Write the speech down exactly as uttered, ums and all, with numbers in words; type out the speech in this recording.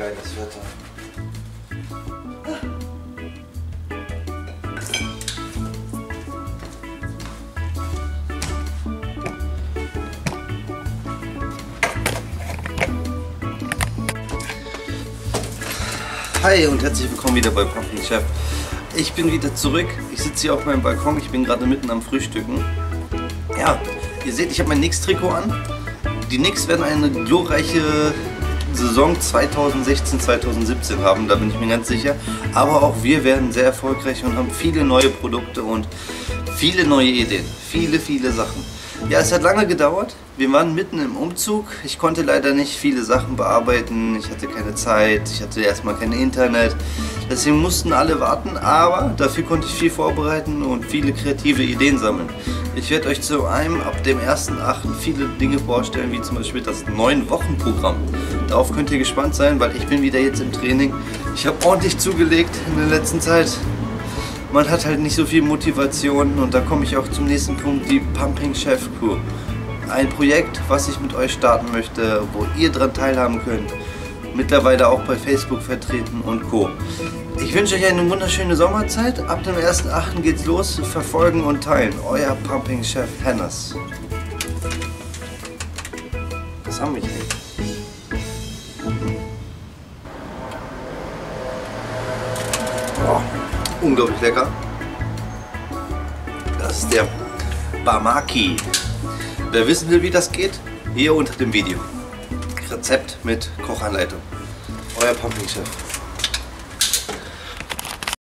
geiles Wetter. Hi und herzlich willkommen wieder bei Pumping Chef. Ich bin wieder zurück. Ich sitze hier auf meinem Balkon. Ich bin gerade mitten am Frühstücken. Ja, ihr seht, ich habe mein Knicks-Trikot an. Die Knicks werden eine glorreiche Saison zweitausendsechzehn zweitausendsiebzehn haben, da bin ich mir ganz sicher. Aber auch wir werden sehr erfolgreich und haben viele neue Produkte und viele neue Ideen. Viele, viele Sachen. Ja, es hat lange gedauert. Wir waren mitten im Umzug. Ich konnte leider nicht viele Sachen bearbeiten. Ich hatte keine Zeit. Ich hatte erstmal kein Internet. Deswegen mussten alle warten. Aber dafür konnte ich viel vorbereiten und viele kreative Ideen sammeln. Ich werde euch zu einem ab dem ersten achten viele Dinge vorstellen, wie zum Beispiel das neun Wochen Programm. Darauf könnt ihr gespannt sein, weil ich bin wieder jetzt im Training. Ich habe ordentlich zugelegt in der letzten Zeit. Man hat halt nicht so viel Motivation und da komme ich auch zum nächsten Punkt, die Pumping Chef Crew. Ein Projekt, was ich mit euch starten möchte, wo ihr dran teilhaben könnt. Mittlerweile auch bei Facebook vertreten und Co. Ich wünsche euch eine wunderschöne Sommerzeit. Ab dem ersten achten geht's los. Verfolgen und teilen. Euer Pumping Chef Hennes. Was haben wir hier? Oh. Unglaublich lecker. Das ist der Bamaki. Wer wissen will, wie das geht, hier unter dem Video. Rezept mit Kochanleitung. Euer Pumping Chef.